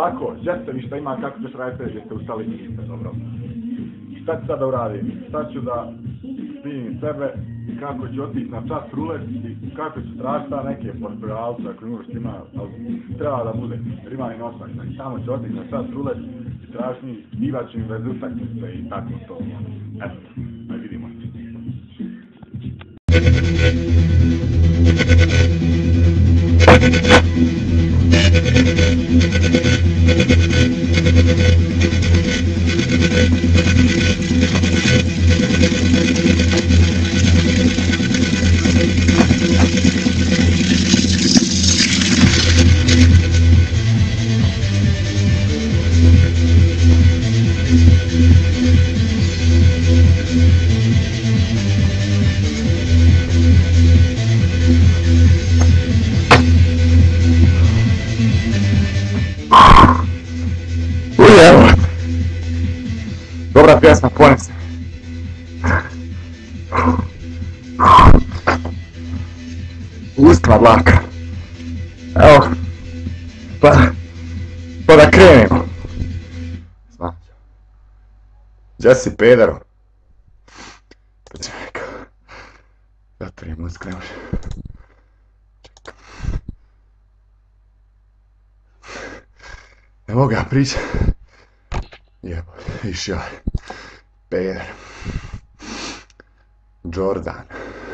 ovako, Jesse vi šta ima, kako ćeš raditi, jeste ustali i niste dobro. Šta ću sad da uradim? Sad ću da spijim sebe i kako ću otići na čas rulet i kako ću tražiti neke Portugalce, ako imaš ima, ali treba da bude Rivan i Nosakna. I tamo ću otići na čas rulet i tražiti njih, divat ću im bez utakmice i tako to. Eto, aj vidimo se. Dobra pjesma, ponese. Uskla dlaka. Evo, pa da krenemo. Znam. Jesse pedero. Pa čekaj. Zatvorim muzik, ne može. Čekaj. Ne mogu ja pričat. Jebo, išao je. Peder. Jordan.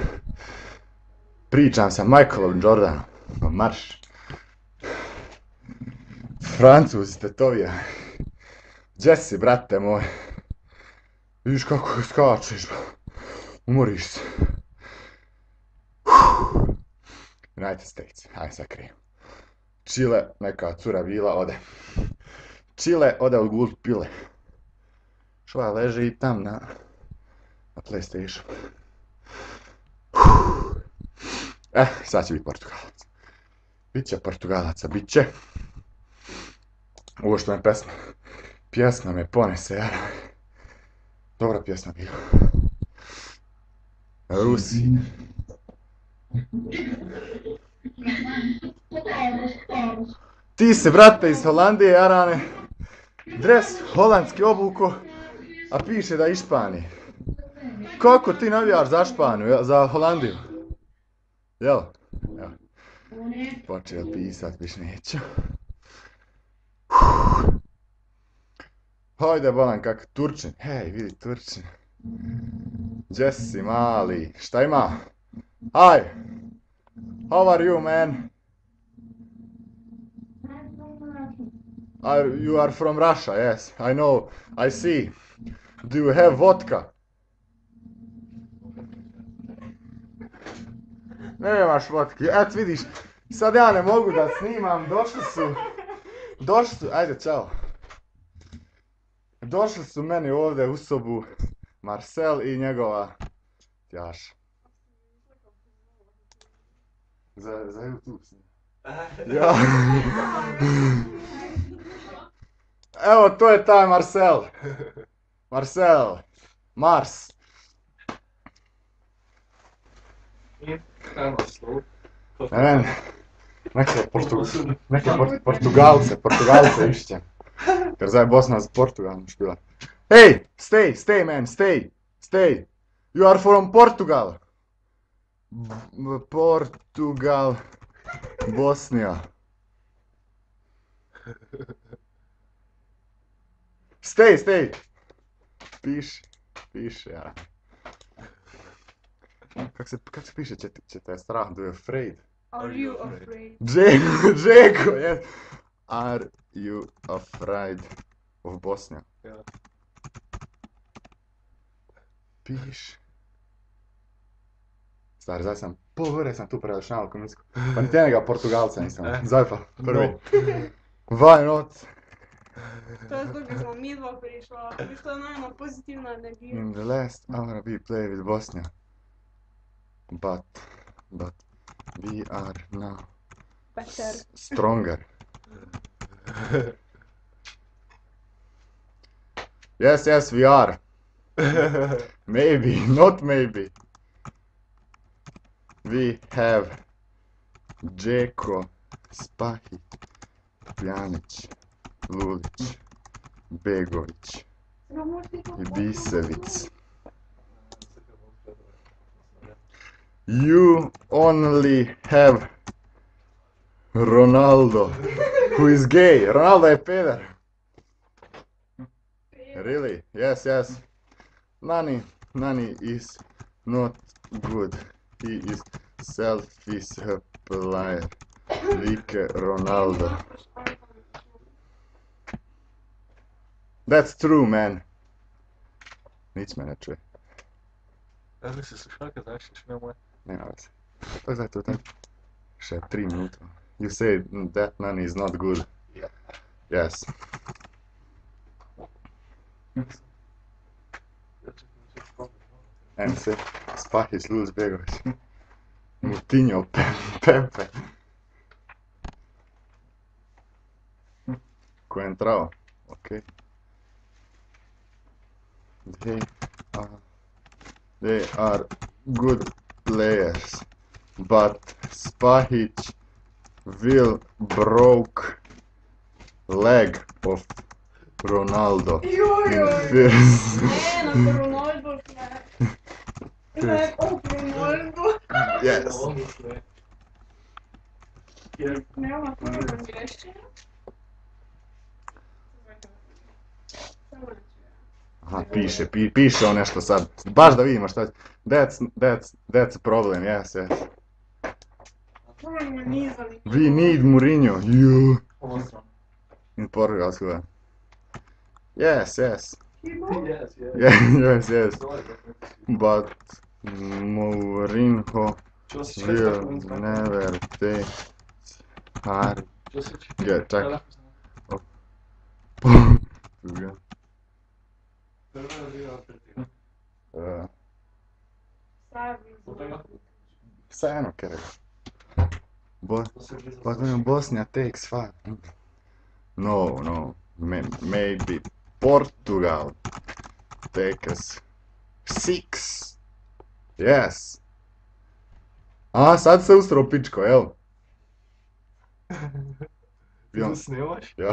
Pričam sa Michaelom Jordanom. Marš. Francuz tetovija. Jesse, brate moj. Vidiš kako skačeš. Umoriš se. United States. Ajde sad krijem. Čile, neka cura bila, ode. Čile, ode u gul pile. Šla leži i tam na PlayStation. Sad će biti Portugalac. Biće Portugalaca, biće. Ovo što me pjesma me ponese, ja. Dobra pjesma bila. Rusi. Ti se, brate, iz Holandije, Jarane, dres holandski obuko, a piše da je iz Španije. Kako ti navijaš za Španiju, za Holandiju? Jel? Evo. Počeo pisat, viš neću. Hajde, bolan, kak Turčin. Hej, vidi Turčin. Jesse, mali, šta ima? Hi! How are you, man? You are from Russia, yes, I know, I see. Do you have vodka? Nemaš vodke, eto vidiš, sad ja ne mogu da snimam, došli su, ajde, čao. Došli su meni ovdje u sobu Marcel i njegova tjaša. Za YouTube snimam. Ja. Evo, to je taj Marcel. Mars. Neke Portugalce išćem. Jer zdaj Bosna s Portugalom špila. Hey, stay man, stay. You are from Portugal. Portugal, Bosnia. Stay. Piše, ja. Kak se piše, će te strah, do you afraid? Are you afraid? Džeko, yes. Are you afraid of Bosnia? Ja. Piše. Stari, zdaj sam, pol sam tu prerašnjal komisku. Pa niti enega Portugalca nisam. Zdaj pa, prvi. Why not? To je zato, kad smo mi dva prišla. Viš, to je najma pozitivna energija. In the last hour we play with Bosnia. But we are now Better. stronger. Yes, we are. Maybe, not maybe. We have Džeko, Spahi, Pjanić, Lulić, Begović, Ibisevic. You only have Ronaldo, who is gay. Ronaldo je peder. Really? Yes, yes. Nani is not good. He is selfish player. Like Ronaldo. That's true, man. Nič me ne čuje. Razli si slušalke, znaš još nemoj. Nema veze. To je tako. Še 3 minuta. You say that Nani is not good. Yes. En se Spahić, Lulić, Begović. Moutinho, Pepe. Ko je entrao? Ok. They are good players, but Spahić will break leg of Ronaldo in first. Ne, na Ronaldo ne. Leg of Ronaldo. Yes. Nema prvo grešće. Aha, piše on nešto sad. Baš da vidimo šta. That's a problem, yes. We need Mourinho. You. In Portugalsku, da. Yes. Yes. But Mourinho will never take hard. Čekaj. Vseeno, ker Bosnia takes 5. No. Maybe Portugal takes 6. Yes. A, sad se ustro pičko, jel? Ti se snimaš? Ja.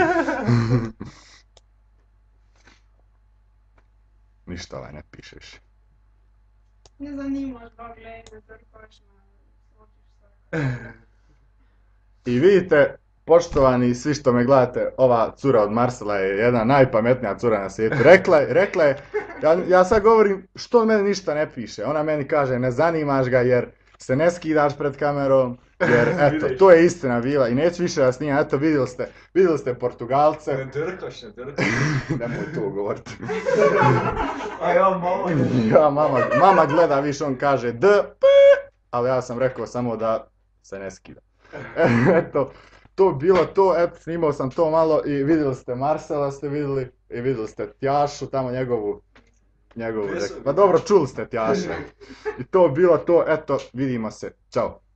Ništa ne pišeš. Ne zanimaš ga, gledaj, ne trkaš na... I vidite, poštovani svi što me gledate, ova cura od Marsela je jedna najpametnija cura na svijetu. Rekla je, ja sad govorim što meni ništa ne piše. Ona meni kaže ne zanimaš ga jer se ne skidaš pred kamerom. Jer eto, to je istina bila i neću više da snimam, eto vidjeli ste Portugalce. Ne drkaš. Nemoj to govoriti. A ja mama. Ja, mama gleda, više on kaže d, p, ali ja sam rekao samo da se ne skida. Eto, to bilo to, eto, snimao sam to malo i vidjeli ste Marsela, ste vidjeli, i vidjeli ste Tjašu, tamo njegovu, pa dobro, čuli ste Tjaša. I to bilo to, eto, vidimo se, čao.